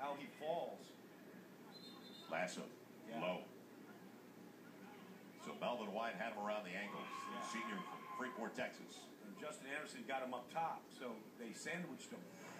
how he falls. Lasso, low. So Melvin White had him around the ankles. Senior from Freeport, Texas. And Justin Anderson got him up top, so they sandwiched him.